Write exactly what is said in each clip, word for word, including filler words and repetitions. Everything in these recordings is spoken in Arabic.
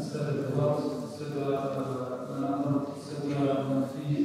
السادة الضباط، السادة المناطق، السادة في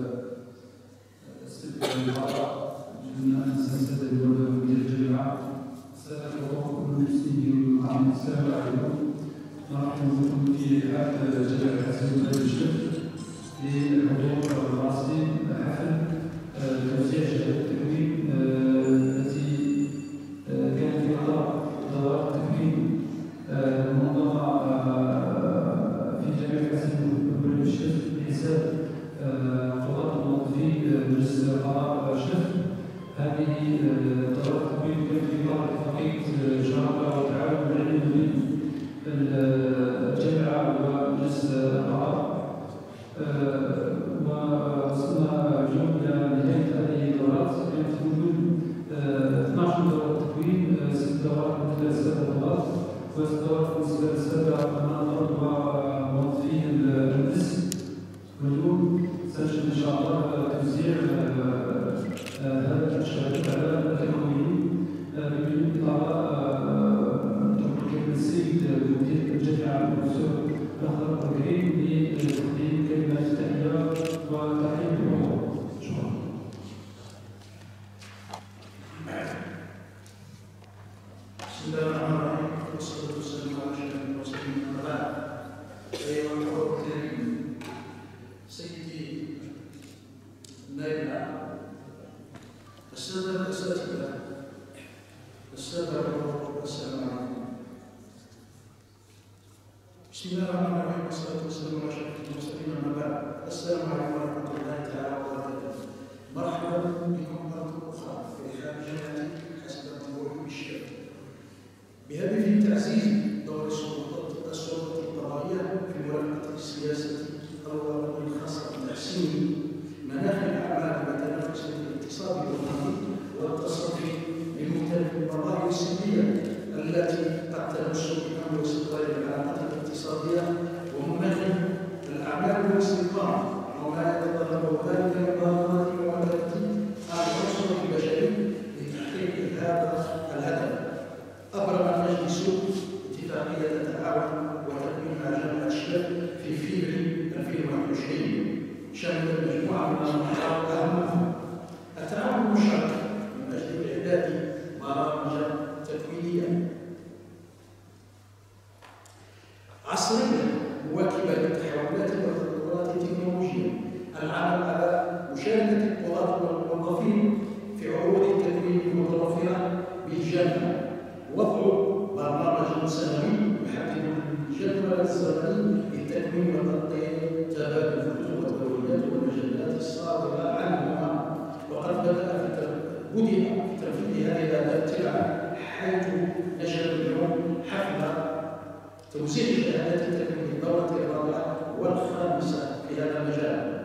السادة الوزراء، جميع السادة الوزراء الجامعة، السادة الحضور المسلمين والمعلمين، السلام عليكم. نرحب بكم في حفل جامعة حسن بن الشيخ للحضور الرسمي حفل توزيع شهادة التكوين التي كانت في إطار دورات التكوين المنظمة في جامعة حسن بن الشيخ بحساب قضاة الموظفين مجلس القضاء الشيخ. هذه دورات التكوين كانت في إطار اتفاقية شراكة وتعاون العلمي بين الجامعة ومجلس القضاء، ووصلنا اليوم إلى نهاية هذه الدورات. كانت في وجود اثنتا عشرة دورة تكوين، ست دورات من خلال السادة القضاة وست دورات من خلال السادة المناطق وموظفين المجلس. واليوم سنجد إن شاء الله توزيع هذه الشهادات على التكوين بدون إطالة. السيد مدير الجامعة الدكتور الأخضر الكريم لتقديم كلمة التحية وتحية الحضور. شكرا. بسم الله الرحمن الرحيم، والصلاة والسلام على أشرف المرسلين أما بعد. أيها الحضور الكريم، سيدي النائب العام، السادة الأساتذة، السادة الحضور، السلام عليكم. بسم الله الرحمن الرحيم، والصلاة والسلام على أشرف المرسلين أما بعد. السلام عليكم ورحمة الله تعالى وبركاته. مرحبا بكم مرة أخرى في رحاب جامعة حسن بن الشيخ بهدف تعزيز دور السلطات السلطة القضائية في مراقبة السياسة الخاصة بتحسين مناخ الأعمال والتنافس الاقتصادي والوطني والتصدي لمختلف القضايا السلبية التي قد تمس بأمر استقرار العلاقات الاقتصادية ومناخ الأعمال والاستثمار وما يتطلب ذلك من ضمانات ومبادئ العنصر البشري لتحقيق هذا الهدف. أبرم المجلس اتفاقية التعاون وتكوين جامعة الشيخ في فبراير ألفين وواحد وعشرين شملت مجموعة من المحاور أهمها التعاون المشترك من أجل إعداد برامج تكوينية عصرية مواكبة للتحولات والتطورات التكنولوجية، العمل على مشاركة القضاة والموظفين في عروض التكوين المتوفرة بالجامعة، وضع برنامج سنوي يحدد الجدول الزمني للتكوين وتغطية تبادل الكتب والدوريات والمجلات الصادرة عنهما. وقد بدأ في بدأ في تنفيذ هذه الابتكار حيث نشر اليوم حفل توزيع شهادات التكوين الدورة الرابعة والخامسة في هذا المجال،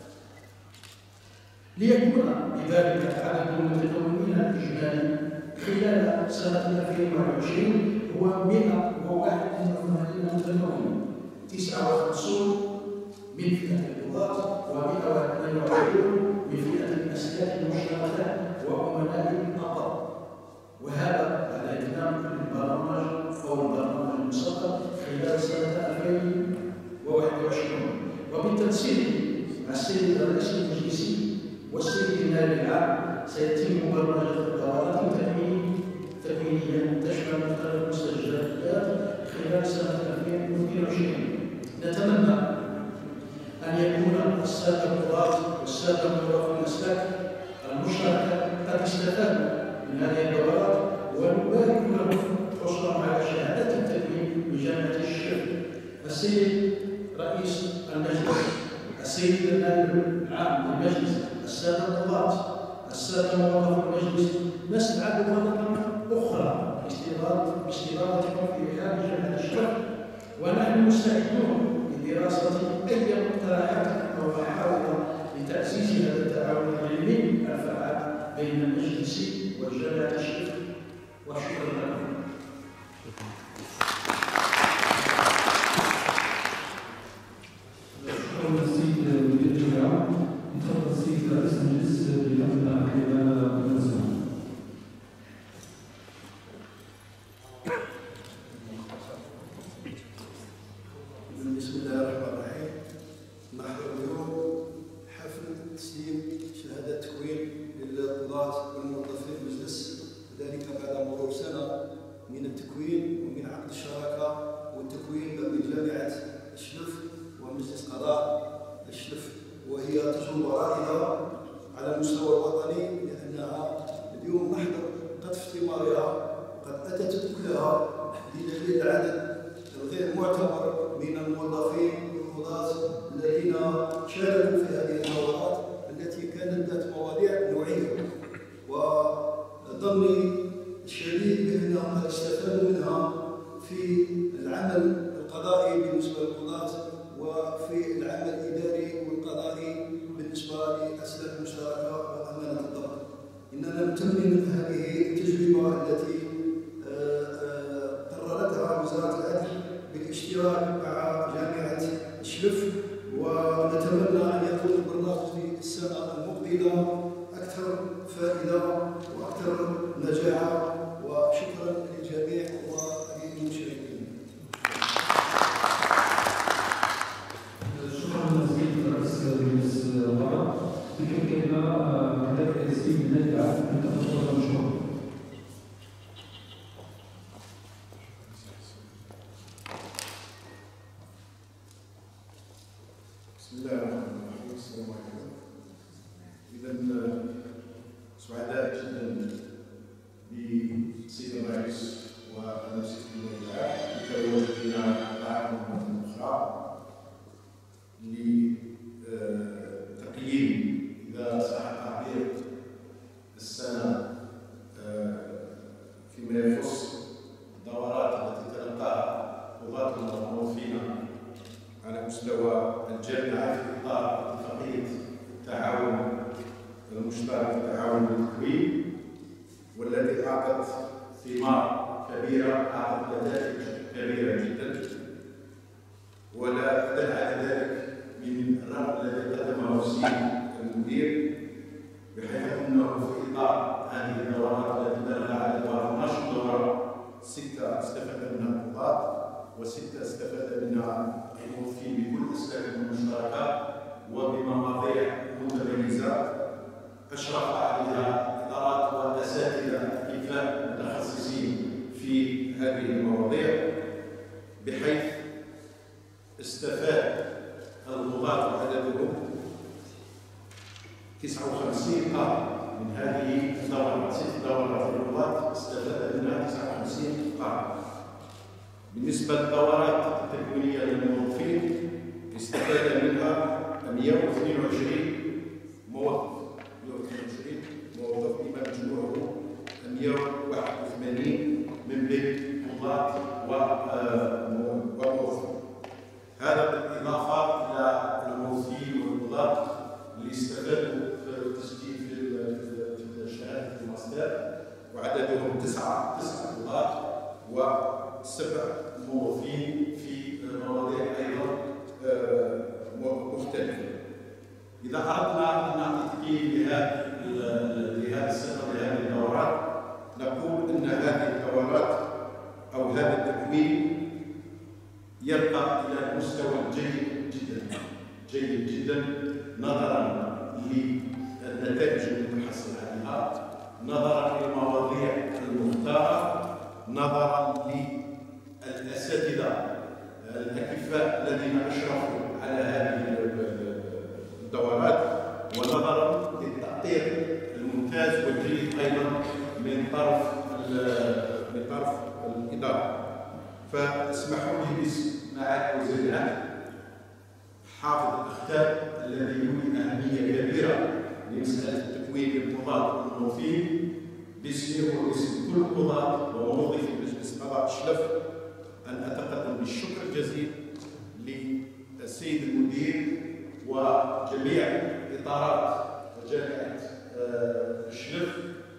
ليكون بذلك عدد المتكونين الإجمالي خلال سنة ألفين وواحد وعشرين هو مئة وواحد وثمانين متكون، تسعة وخمسين من فئة القضاة ومئة واثنين وعشرين من فئة الأسلاك المشتركة وأمناء القضاء، وهذا على إتمام البرامج أو البرنامج المسبق خلال سنة ألفين وواحد وعشرين. وبالتنسيق مع السيد الرئيس المجلسي والسيد النائب العام سيتم برمجة قرارات تكوينية تشمل مختلف المستجدات خلال سنة ألفين واثنين وعشرين. نتمنى أن يكون السادة القضاة والسادة موظفي الأسلاك المشتركة قد استفادوا من هذه الدورات، ونبارك لهم حصولهم على شهادات التكوين بجامعة الشيخ. السيد رئيس المجلس، السيد النائب العام للمجلس، السادة القضاة، السادة موظفي المجلس، نسعد مرة أخرى باستضافتكم في رحاب جامعة الشيخ، ونحن مستعدون لدراسة أي مقترحات أو محاور لتعزيز هذا التعاون العلمي الفعال بين المجلس وجامعة الشيخ. وشكرا لكم. شكرا للسيد مدير الجامعة. يتفضل السيد رئيس المجلس بأمر الكلمة والنصيحة. وتقليل العدد الغير معتبر من الموظفين والقضاة الذين شاركوا في هذه الدورات التي كانت ذات مواضيع نوعيه، وظني الشديد بانهم قد استفادوا منها في العمل القضائي بالنسبه للقضاة وفي العمل الاداري والقضائي بالنسبه لاسلاك المشتركه وامانه الضبط. اننا نتمم هذه التجربه التي قررتها وزاره العدل بالاشتراك مع جامعه شلف، ونتمنى ان يكون البرنامج في السنه المقبله اكثر فائده واكثر نجاحا. وشكرا للجميع وللمشاركين. شكرا جزيلا رئيس مجلس الوزراء. بكلمه مدير التسليم النادي العام من تفضل مشكور. بسم الله الرحمن الرحيم. السلام عليكم. إذا سعداء جدا بسيد الرئيس ورئيس الوزراء لتواجد بنا معكم مرة أخرى لتقييم إذا صح التعبير السنة فيما يخص الدورات التي تلقاها قضاتنا وموظفينا على مستوى الجامعة في إطار اتفاقية التعاون المشترك في التعاون والتكوين، والذي أعطت ثمار كبيرة، أعطت نتائج كبيرة جدا، ولا أدل على ذلك من الرأي الذي قدمه السيد المدير، بحيث أنه في إطار هذه الدورات التي بلغ عددها اثنتا عشرة دورة، ستة استفاد منها القضاة وستة استفاد منها الموظفين بكل أسلاكهم المشتركة وبمواضيع متميزة أشرف عليها إدارات وأساتذة كفاء متخصصين في هذه المواضيع، بحيث استفاد القضاة عددهم تسعة وخمسين قاضي من هذه الدورات. ست دورات القضاة استفاد منها تسعة وخمسين قاضي. بالنسبة للدورات التكوينية للموظفين استفاد منها مئة واثنين وعشرين موظف، مئة واثنين وعشرين موظف بما مجموعه مئة وواحد وثمانين من بين قضاة وموظفين. هذا بالإضافة إلى الموظفين والقضاة اللي استفادوا في التسجيل في شهادة الماستر، وعددهم تسعة تسعة قضاة وسبع موظفين في مواضيع أيضا مختلفة. إذا أردنا أن نعطي تقييم لهذه السنة لهذه الدورات، نقول أن هذه الدورات أو هذا التكوين يرقى إلى مستوى جيد جدا جيد جدا نظرا للنتائج المتحصل عليها، نظرا للمواضيع المختارة، نظرا للأساتذة الأكفاء الذين أشرفوا على هذه الدورات، ونظرا للتأطير الممتاز والجيد أيضا من طرف من طرف الإدارة. فاسمحوا لي باسم معالي وزير العدل حافظ الأختام الذي يولي أهمية كبيرة لمسألة التكوين للقضاة والموظفين، باسمي وباسم كل القضاة وموظفي مجلس قضاء شلف، أن أتقدم بالشكر الجزيل للسيد المدير وجميع إطارات جامعة شلف،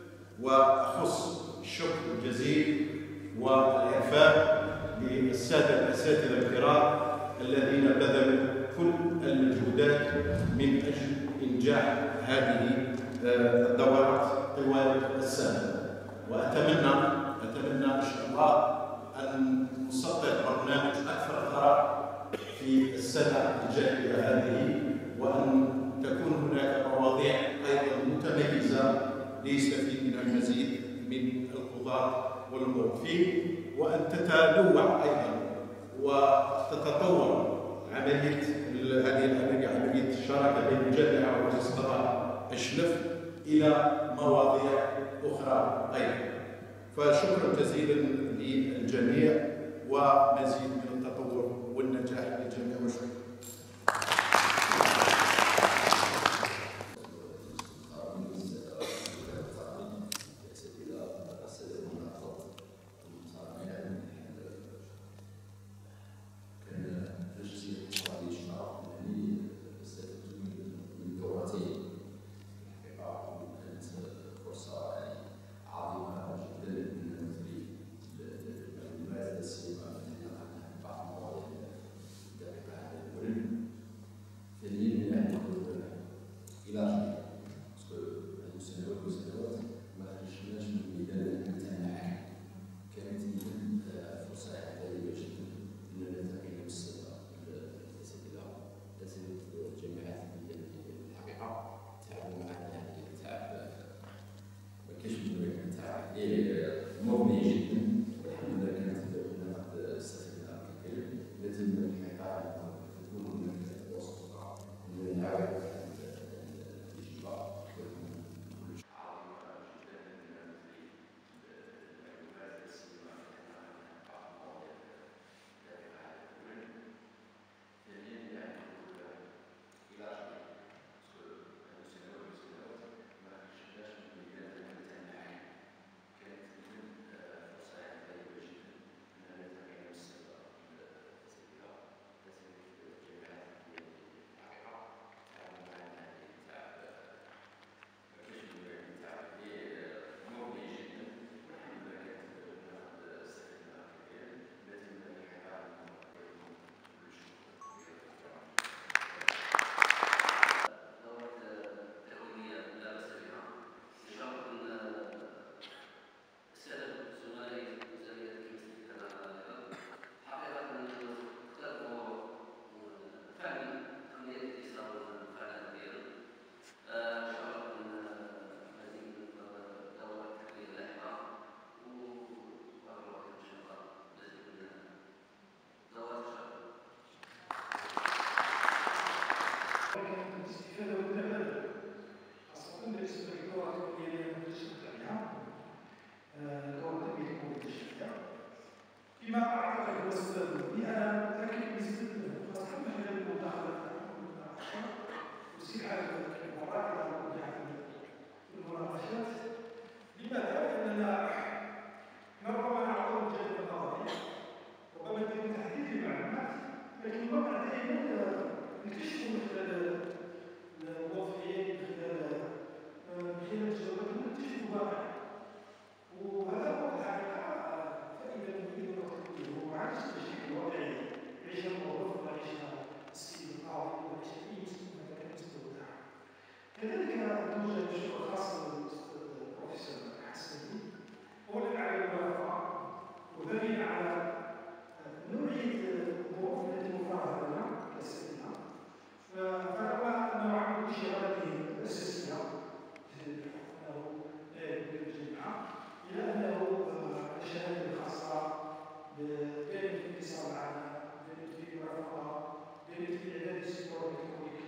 وأخص الشكر الجزيل والإعفاء للسادة الأساتذة الكرام الذين بذلوا كل المجهودات من أجل إنجاح هذه الدورات طوال السنة. وأتمنى أتمنى إن شاء الله أن نسطر برنامج أكثر ثراء في السنة الجارية هذه، وأن تكون هناك مواضيع أيضا متميزة ليستفيد منها المزيد من القضاة والموظفين، وأن تتنوع أيضا وتتطور عملية هذه العملية عملية الشراكة بين الجامعة ومجلس قضاء شلف إلى مواضيع أخرى أيضا. فشكرا جزيلا للجميع ومزيد من التطور والنجاح للجميع والشكر. فيما اعتقد هو السبب لي انا لكن بالنسبه خاصه مجال المداخله وسيل على المراحل المناقشات. لماذا؟ لاننا ربما نعرض الجانب النظري، ربما يتم تحديد المعلومات، لكن الواقع دائما نكتشف من خلال الموظفين، من خلال من خلال التجربه نكتشف الواقع، وهذا هو الحقيقه. فاذا نريد نقول عكس الشيء الواقعي يعيش الموظف ويعيش السيد القاضي ويعيش اي مسلم هذا كان مستوى. كذلك توجد مشروع خاص بالبروفيسور حسني، اولا على الموافقه وثانيا على نوعيه الظروف التي مفرغه لنا كاساتذه. فنرى انه عمل شغلاته الاساسيه انه لا يدير الجامعه، الى انه الشهاده الخاصه كانت في الاتصال معنا، كانت في المرافقه، كانت في اعداد السيستم الالكتروني